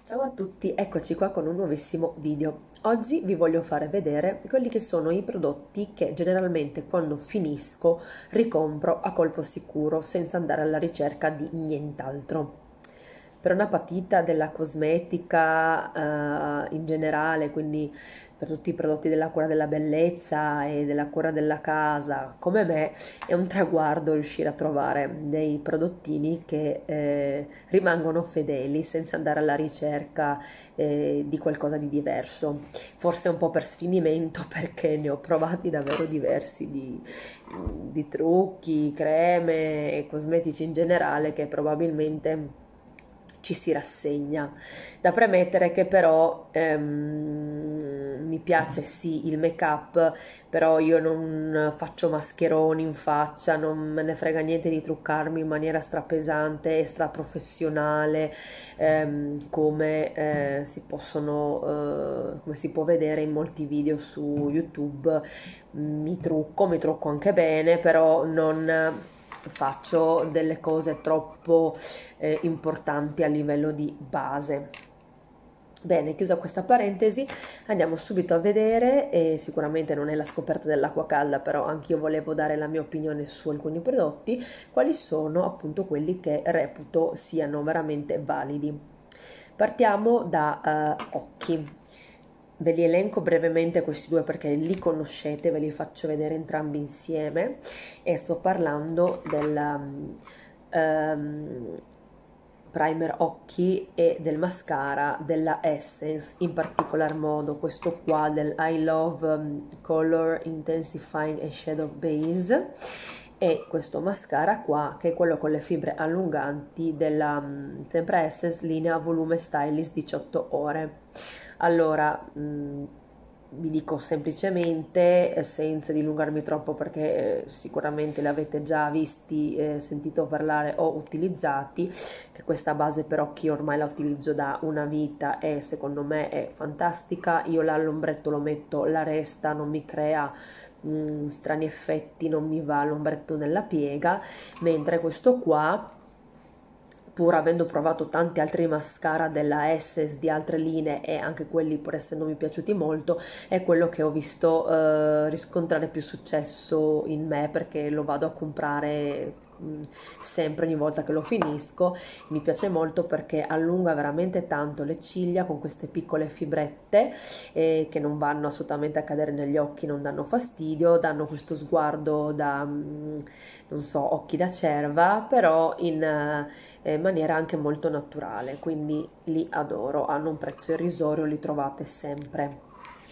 Ciao a tutti, eccoci qua con un nuovissimo video. Oggi vi voglio fare vedere quelli che sono i prodotti che generalmente quando finisco ricompro a colpo sicuro senza andare alla ricerca di nient'altro. Per una patita della cosmetica in generale, quindi per tutti i prodotti della cura della bellezza e della cura della casa, come me, è un traguardo riuscire a trovare dei prodottini che rimangono fedeli senza andare alla ricerca di qualcosa di diverso. Forse un po' per sfinimento perché ne ho provati davvero diversi di trucchi, creme e cosmetici in generale che probabilmente ci si rassegna. Da premettere che però mi piace sì il make up, però io non faccio mascheroni in faccia, non me ne frega niente di truccarmi in maniera strapesante e straprofessionale, come come si può vedere in molti video su YouTube. Mi trucco anche bene, però non faccio delle cose troppo importanti a livello di base. Bene, chiusa questa parentesi, andiamo subito a vedere, e sicuramente non è la scoperta dell'acqua calda, però anch'io volevo dare la mia opinione su alcuni prodotti, quali sono appunto quelli che reputo siano veramente validi. Partiamo da occhi. Ve li elenco brevemente questi due perché li conoscete, ve li faccio vedere entrambi insieme e sto parlando del primer occhi e del mascara della Essence, in particolar modo questo qua del I Love Color Intensifying e Shadow Base e questo mascara qua che è quello con le fibre allunganti della sempre Essence linea volume stylist 18 ore. Allora, vi dico semplicemente, senza dilungarmi troppo perché sicuramente l'avete già visti, sentito parlare o utilizzati, che questa base per occhi ormai la utilizzo da una vita e secondo me è fantastica. Io l'ombretto lo metto, la resta, non mi crea strani effetti, non mi va l'ombretto nella piega, mentre questo qua, pur avendo provato tanti altri mascara della Essence di altre linee e anche quelli pur essendomi piaciuti molto, è quello che ho visto riscontrare più successo in me perché lo vado a comprare sempre ogni volta che lo finisco. Mi piace molto perché allunga veramente tanto le ciglia con queste piccole fibrette che non vanno assolutamente a cadere negli occhi, non danno fastidio, danno questo sguardo da non so, occhi da cerva, però in maniera anche molto naturale, quindi li adoro, hanno un prezzo irrisorio, li trovate sempre.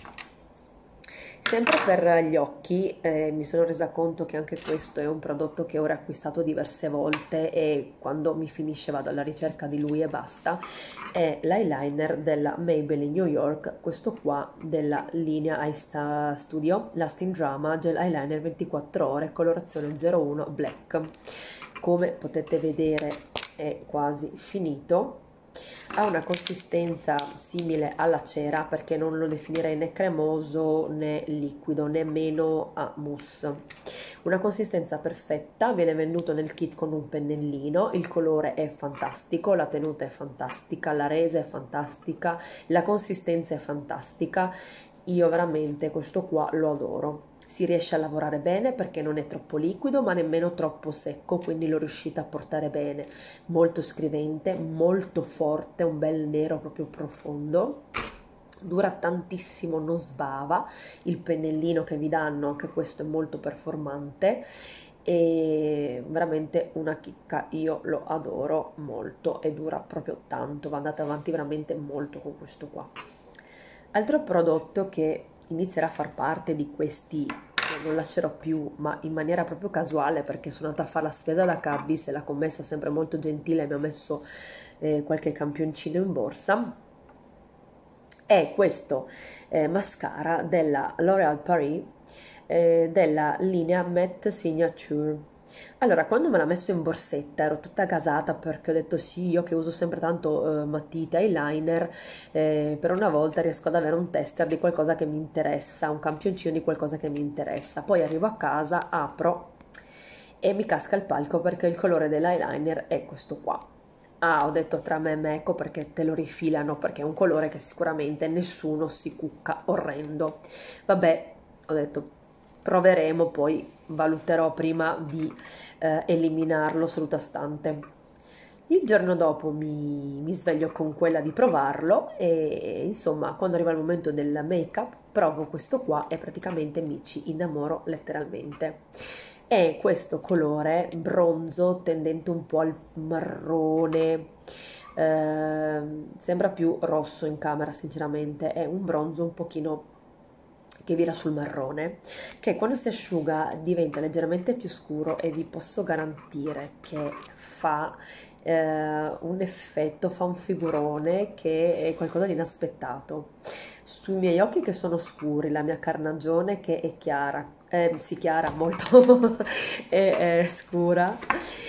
Sempre per gli occhi mi sono resa conto che anche questo è un prodotto che ho acquistato diverse volte e quando mi finisce vado alla ricerca di lui e basta. È l'eyeliner della Maybelline New York, questo qua della linea Eye Studio Lasting Drama Gel Eyeliner 24 ore colorazione 01 Black. Come potete vedere è quasi finito. Ha una consistenza simile alla cera perché non lo definirei né cremoso né liquido, nemmeno a mousse. Una consistenza perfetta, viene venduto nel kit con un pennellino, il colore è fantastico, la tenuta è fantastica, la resa è fantastica, la consistenza è fantastica. Io veramente questo qua lo adoro. Si riesce a lavorare bene perché non è troppo liquido ma nemmeno troppo secco, quindi lo riuscite a portare bene. Molto scrivente, molto forte, un bel nero proprio profondo. Dura tantissimo, non sbava. Il pennellino che vi danno, anche questo è molto performante e veramente una chicca, io lo adoro molto e dura proprio tanto, va andate avanti veramente molto con questo qua. Altro prodotto che inizierà a far parte di questi che non lascerò più, ma in maniera proprio casuale perché sono andata a fare la spesa da Caddis e la commessa sempre molto gentile mi ha messo qualche campioncino in borsa, è questo mascara della L'Oréal Paris della linea Matte Signature. Allora, quando me l'ha messo in borsetta ero tutta gasata perché ho detto sì, io che uso sempre tanto matite, eyeliner, per una volta riesco ad avere un tester di qualcosa che mi interessa, un campioncino di qualcosa che mi interessa. Poi arrivo a casa, apro e mi casca il palco perché il colore dell'eyeliner è questo qua. Ah, ho detto tra me e me, ecco perché te lo rifilano, perché è un colore che sicuramente nessuno si cucca, orrendo. Vabbè, ho detto proveremo, poi valuterò prima di eliminarlo seduta stante. Il giorno dopo mi sveglio con quella di provarlo e insomma quando arriva il momento del make-up provo questo qua e praticamente mi ci innamoro letteralmente. È questo colore bronzo tendente un po' al marrone, sembra più rosso in camera sinceramente, è un bronzo un pochino che vira sul marrone, che quando si asciuga diventa leggermente più scuro e vi posso garantire che fa un effetto, fa un figurone che è qualcosa di inaspettato. Sui miei occhi che sono scuri, la mia carnagione che è chiara, sì chiara, molto è scura,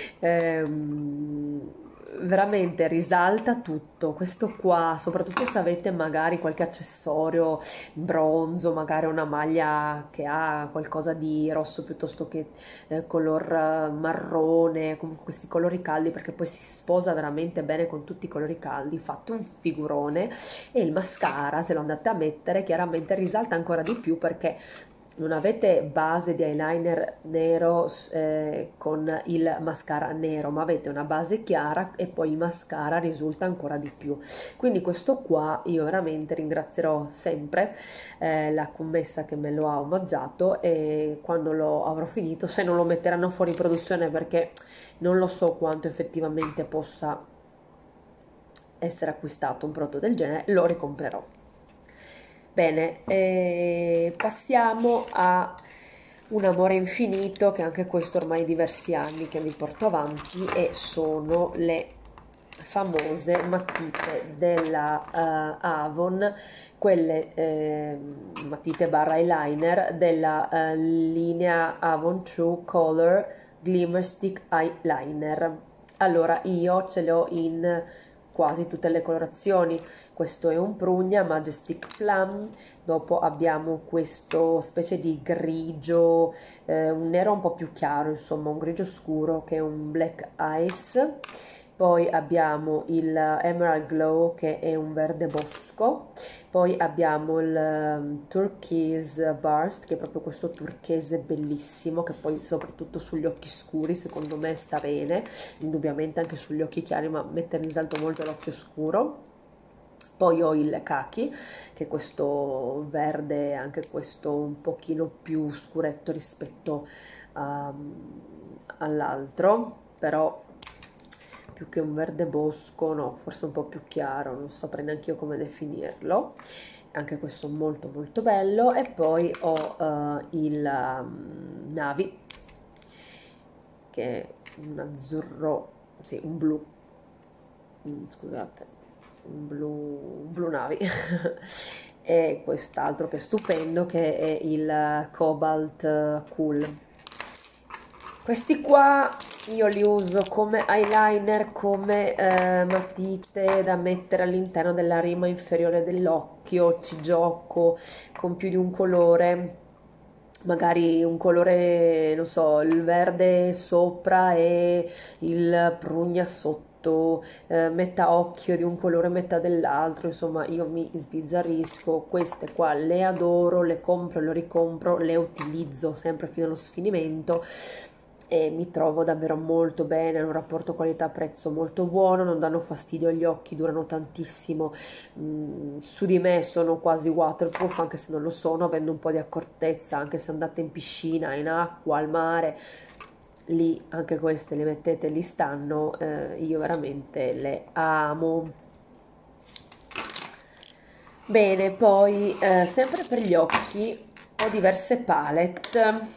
ehm, veramente risalta tutto. Questo qua, soprattutto se avete magari qualche accessorio bronzo, magari una maglia che ha qualcosa di rosso piuttosto che color marrone, comunque questi colori caldi, perché poi si sposa veramente bene con tutti i colori caldi, fate un figurone. E il mascara, se lo andate a mettere, chiaramente risalta ancora di più perché non avete base di eyeliner nero con il mascara nero, ma avete una base chiara e poi il mascara risulta ancora di più. Quindi questo qua io veramente ringrazierò sempre la commessa che me lo ha omaggiato, e quando lo avrò finito, se non lo metteranno fuori produzione perché non lo so quanto effettivamente possa essere acquistato un prodotto del genere, lo ricomprerò. Bene, passiamo a un amore infinito, che anche questo ormai diversi anni che mi porto avanti, e sono le famose matite della Avon, quelle matite barra eyeliner della linea Avon True Color Glimmer Stick Eyeliner. Allora, io ce le ho in quasi tutte le colorazioni. Questo è un prugna Majestic Plum, dopo abbiamo questo specie di grigio, un nero un po' più chiaro, insomma un grigio scuro che è un black ice. Poi abbiamo il Emerald Glow che è un verde bosco, poi abbiamo il Turquoise Burst che è proprio questo turchese bellissimo, che poi soprattutto sugli occhi scuri secondo me sta bene, indubbiamente anche sugli occhi chiari, ma mette in risalto molto l'occhio scuro. Poi ho il Kaki, che è questo verde, anche questo un pochino più scuretto rispetto all'altro, però più che un verde bosco, no, forse un po' più chiaro, non saprei neanche io come definirlo. Anche questo molto molto bello. E poi ho il Navi, che è un azzurro, sì, un blu, scusate, un blu navi. E quest'altro che è stupendo, che è il Cobalt Cool. Questi qua io li uso come eyeliner, come matite da mettere all'interno della rima inferiore dell'occhio, ci gioco con più di un colore, magari un colore, non so, il verde sopra e il prugna sotto, metà occhio di un colore, metà dell'altro, insomma io mi sbizzarrisco. Queste qua le adoro, le compro, le ricompro, le utilizzo sempre fino allo sfinimento e mi trovo davvero molto bene, hanno un rapporto qualità-prezzo molto buono, non danno fastidio agli occhi, durano tantissimo. Su di me sono quasi waterproof, anche se non lo sono, avendo un po' di accortezza, anche se andate in piscina, in acqua, al mare, lì anche queste le mettete, lì stanno, io veramente le amo. Bene, poi sempre per gli occhi ho diverse palette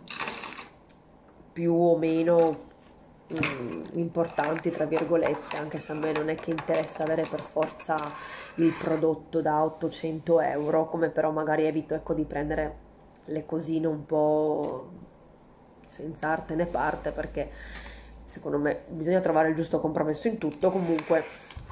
più o meno importanti, tra virgolette, anche se a me non è che interessa avere per forza il prodotto da 800 euro, come però magari evito, ecco, di prendere le cosine un po' senza arte né parte, perché secondo me bisogna trovare il giusto compromesso in tutto. Comunque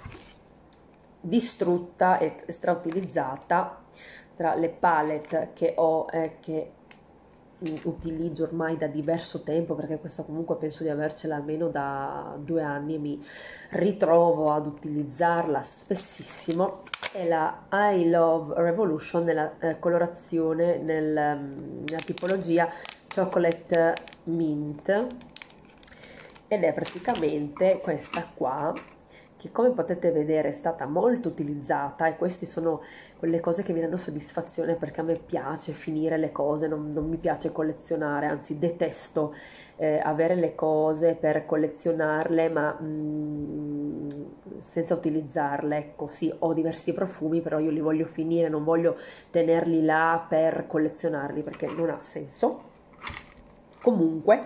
distrutta e strautilizzata tra le palette che ho e che utilizzo ormai da diverso tempo, perché questa comunque penso di avercela almeno da 2 anni e mi ritrovo ad utilizzarla spessissimo, è la I Love Revolution nella colorazione, nella tipologia Chocolate Mint, ed è praticamente questa qua, che come potete vedere è stata molto utilizzata, e queste sono quelle cose che mi danno soddisfazione, perché a me piace finire le cose, non mi piace collezionare, anzi detesto avere le cose per collezionarle, ma senza utilizzarle. Ecco, sì, ho diversi profumi, però io li voglio finire, non voglio tenerli là per collezionarli, perché non ha senso. Comunque,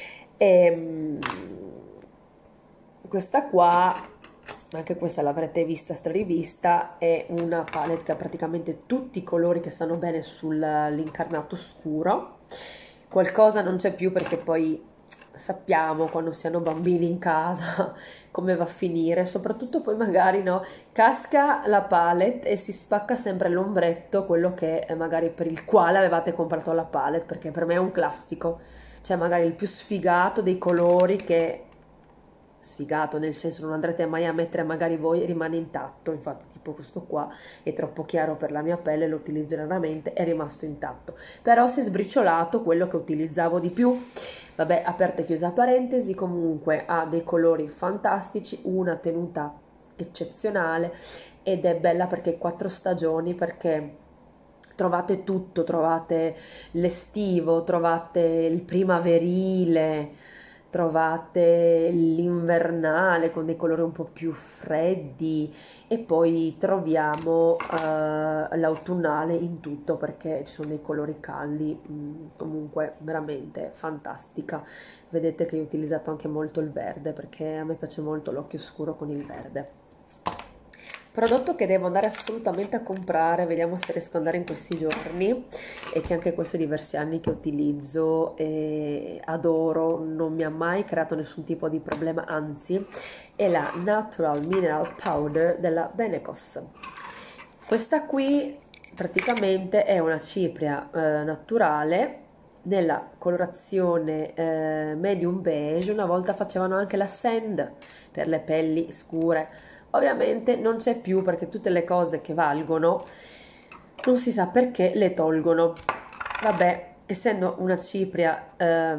questa qua, anche questa l'avrete vista, strarivista, è una palette che ha praticamente tutti i colori che stanno bene sull'incarnato scuro. Qualcosa non c'è più, perché poi sappiamo quando si hanno bambini in casa come va a finire, soprattutto poi magari no, casca la palette e si spacca sempre l'ombretto, quello che è magari per il quale avevate comprato la palette, perché per me è un classico, cioè magari il più sfigato dei colori, che sfigato nel senso non andrete mai a mettere magari voi, rimane intatto. Infatti tipo questo qua è troppo chiaro per la mia pelle, lo utilizzo raramente, è rimasto intatto, però si è sbriciolato quello che utilizzavo di più. Vabbè, aperta e chiusa parentesi, comunque ha dei colori fantastici, una tenuta eccezionale, ed è bella perché 4 stagioni, perché trovate tutto, trovate l'estivo, trovate il primaverile, trovate l'invernale con dei colori un po' più freddi, e poi troviamo l'autunnale in tutto, perché ci sono dei colori caldi, comunque veramente fantastica. Vedete che io ho utilizzato anche molto il verde, perché a me piace molto l'occhio scuro con il verde. Prodotto che devo andare assolutamente a comprare, vediamo se riesco ad andare in questi giorni, e che anche questo è diversi anni che utilizzo e adoro, non mi ha mai creato nessun tipo di problema, anzi, è la Natural Mineral Powder della Benecos. Questa qui praticamente è una cipria naturale nella colorazione medium beige. Una volta facevano anche la sand per le pelli scure, ovviamente non c'è più, perché tutte le cose che valgono non si sa perché le tolgono. Vabbè, essendo una cipria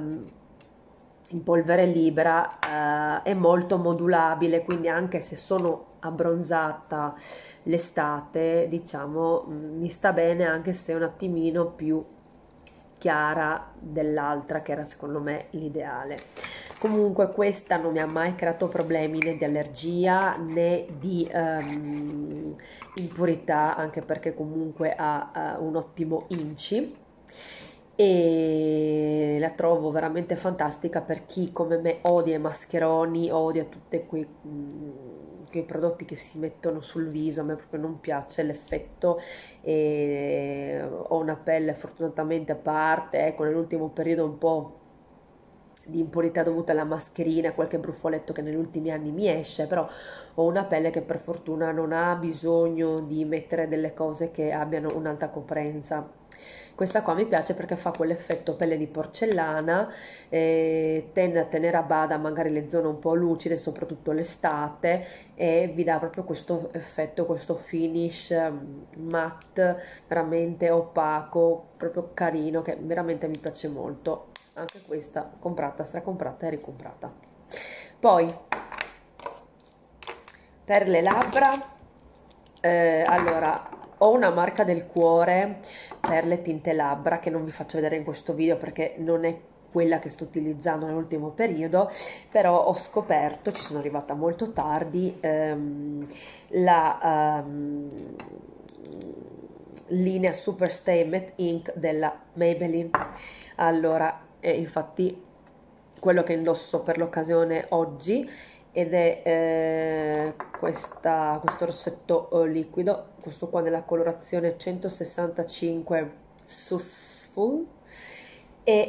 in polvere libera, è molto modulabile, quindi anche se sono abbronzata l'estate, diciamo, mi sta bene, anche se è un attimino più chiara dell'altra, che era secondo me l'ideale. Comunque questa non mi ha mai creato problemi né di allergia né di impurità, anche perché comunque ha un ottimo inci, e la trovo veramente fantastica per chi come me odia i mascheroni, odia tutti quei prodotti che si mettono sul viso. A me proprio non piace l'effetto, e ho una pelle fortunatamente, a parte ecco nell'ultimo periodo un po' di impurità dovuta alla mascherina, qualche brufoletto che negli ultimi anni mi esce, però ho una pelle che per fortuna non ha bisogno di mettere delle cose che abbiano un'alta coprenza. Questa qua mi piace perché fa quell'effetto pelle di porcellana, tende a tenere a bada magari le zone un po' lucide, soprattutto l'estate, e vi dà proprio questo effetto, questo finish matte, veramente opaco, proprio carino, che veramente mi piace molto. Anche questa comprata, stracomprata e ricomprata. Poi per le labbra, allora ho una marca del cuore per le tinte labbra, che non vi faccio vedere in questo video perché non è quella che sto utilizzando nell'ultimo periodo, però ho scoperto, ci sono arrivata molto tardi, la linea Super Stay Matte Ink della Maybelline. Allora, infatti quello che indosso per l'occasione oggi, ed è questo rossetto liquido, questo qua nella colorazione 165 Successful, e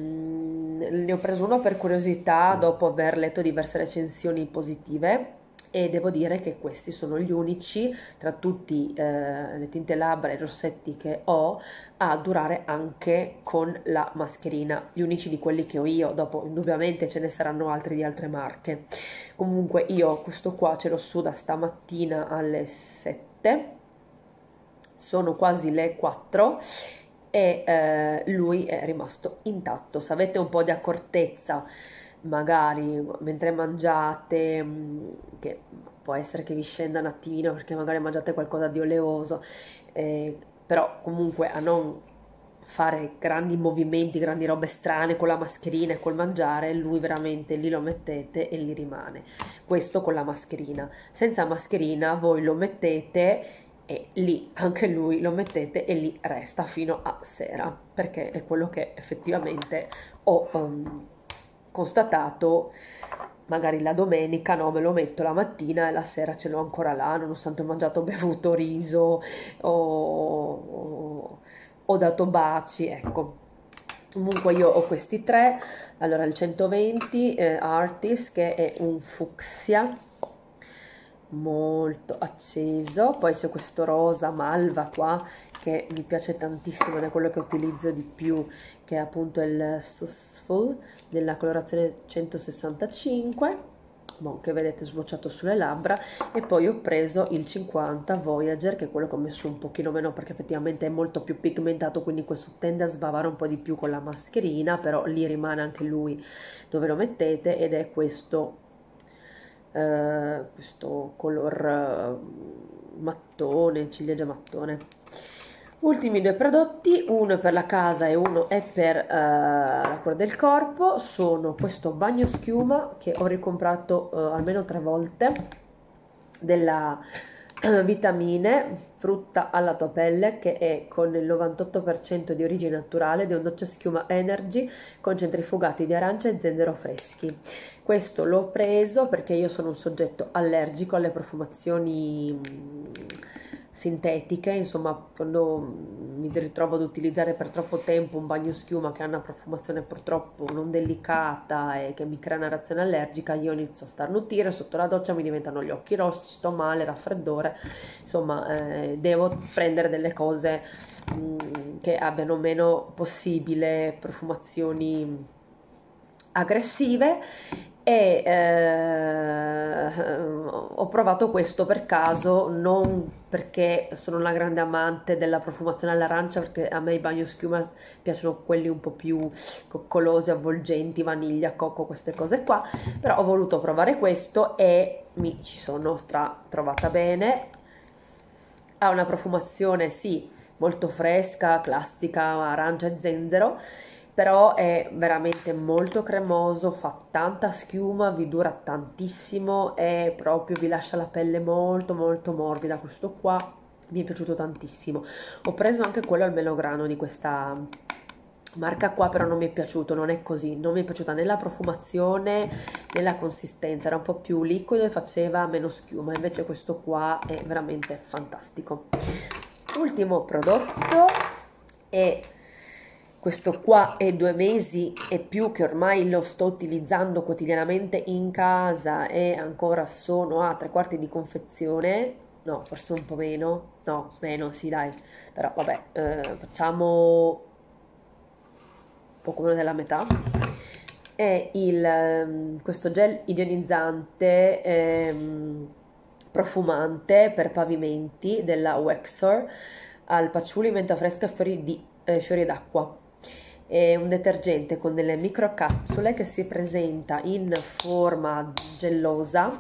ne ho preso uno per curiosità dopo aver letto diverse recensioni positive, e devo dire che questi sono gli unici tra tutti le tinte labbra e i rossetti che ho a durare anche con la mascherina, gli unici di quelli che ho io. Dopo indubbiamente ce ne saranno altri di altre marche. Comunque io questo qua ce l'ho su da stamattina alle 7, sono quasi le 4 e lui è rimasto intatto. Se avete un po' di accortezza magari mentre mangiate, che può essere che vi scenda un attimino perché magari mangiate qualcosa di oleoso, però comunque a non fare grandi movimenti, grandi robe strane con la mascherina e col mangiare, lui veramente lì lo mettete e lì rimane. Questo con la mascherina. Senza mascherina voi lo mettete e lì anche lui lo mettete e lì resta fino a sera, perché è quello che effettivamente ho constatato. Magari la domenica no, me lo metto la mattina e la sera ce l'ho ancora là, nonostante ho mangiato, bevuto riso ho dato baci, ecco. Comunque io ho questi tre. Allora il 120 Artist, che è un fucsia molto acceso, poi c'è questo rosa malva qua che mi piace tantissimo ed è quello che utilizzo di più, che è appunto il Successful della colorazione 165, che vedete sbocciato sulle labbra. E poi ho preso il 50 Voyager, che è quello che ho messo un pochino meno perché effettivamente è molto più pigmentato, quindi questo tende a sbavare un po' di più con la mascherina, però lì rimane anche lui dove lo mettete, ed è questo color mattone, ciliegia mattone. Ultimi due prodotti, uno è per la casa e uno è per la cura del corpo. Sono questo bagno schiuma che ho ricomprato almeno 3 volte, della vitamine frutta alla tua pelle, che è con il 98% di origine naturale, ed è un dolce schiuma energy con centrifugati di arancia e zenzero freschi. Questo l'ho preso perché io sono un soggetto allergico alle profumazioni sintetiche, insomma, quando mi ritrovo ad utilizzare per troppo tempo un bagno schiuma che ha una profumazione purtroppo non delicata e che mi crea una reazione allergica, io inizio a starnutire, sotto la doccia mi diventano gli occhi rossi, sto male, raffreddore, insomma, devo prendere delle cose che abbiano meno possibile profumazioni aggressive. E ho provato questo per caso, non perché sono una grande amante della profumazione all'arancia, perché a me i bagno schiuma piacciono quelli un po' più coccolosi, avvolgenti, vaniglia, cocco, queste cose qua, però ho voluto provare questo e mi ci sono trovata bene. Ha una profumazione sì molto fresca, classica, arancia e zenzero, però è veramente molto cremoso, fa tanta schiuma, vi dura tantissimo e proprio vi lascia la pelle molto molto morbida. Questo qua mi è piaciuto tantissimo. Ho preso anche quello al melograno di questa marca qua, però non mi è piaciuto, non è così, non mi è piaciuta né la profumazione né la consistenza, era un po' più liquido e faceva meno schiuma, invece questo qua è veramente fantastico. Ultimo prodotto è questo qua, è 2 mesi e più che ormai lo sto utilizzando quotidianamente in casa e ancora sono a 3/4 di confezione, no, forse un po' meno, no, meno, sì dai, però vabbè, facciamo poco meno della metà. È questo gel igienizzante profumante per pavimenti della Wexor, al patchouli, menta fresca e fiori d'acqua. È un detergente con delle microcapsule che si presenta in forma gellosa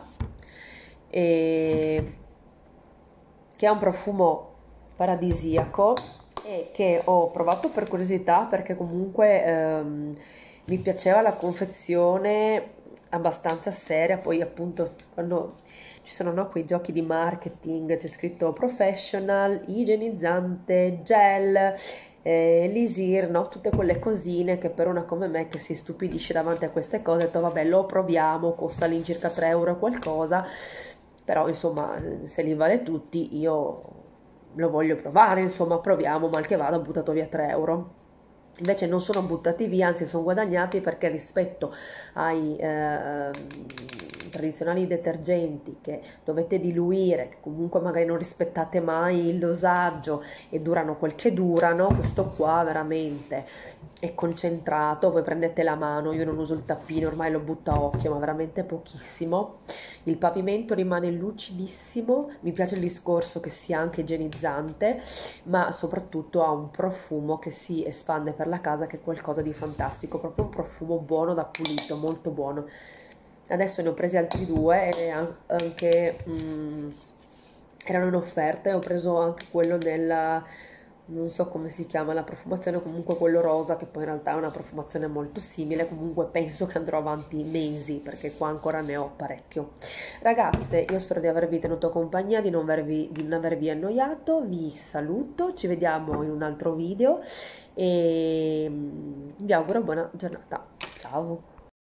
e che ha un profumo paradisiaco e che ho provato per curiosità perché comunque mi piaceva la confezione abbastanza seria. Poi appunto quando ci sono, no, quei giochi di marketing c'è scritto professional, igienizzante, gel, lisir, no? Tutte quelle cosine che per una come me che si stupidisce davanti a queste cose, ho detto vabbè, lo proviamo, costa all'incirca 3 euro qualcosa, però insomma se li vale tutti io lo voglio provare, insomma proviamo, mal che vada ho buttato via 3 euro. Invece non sono buttati via, anzi sono guadagnati, perché rispetto ai tradizionali detergenti che dovete diluire, che comunque magari non rispettate mai il dosaggio e durano quel che durano, questo qua veramente è concentrato. Voi prendete la mano, io non uso il tappino, ormai lo butto a occhio, ma veramente pochissimo. Il pavimento rimane lucidissimo, mi piace il discorso che sia anche igienizzante, ma soprattutto ha un profumo che si espande per la casa, che è qualcosa di fantastico, proprio un profumo buono da pulito, molto buono. Adesso ne ho presi altri due e anche erano in offerta, e ho preso anche quello nella, non so come si chiama la profumazione, comunque quello rosa, che poi in realtà è una profumazione molto simile. Comunque penso che andrò avanti mesi, perché qua ancora ne ho parecchio. Ragazze, io spero di avervi tenuto compagnia, di non avervi annoiato, vi saluto, ci vediamo in un altro video e vi auguro buona giornata. Ciao!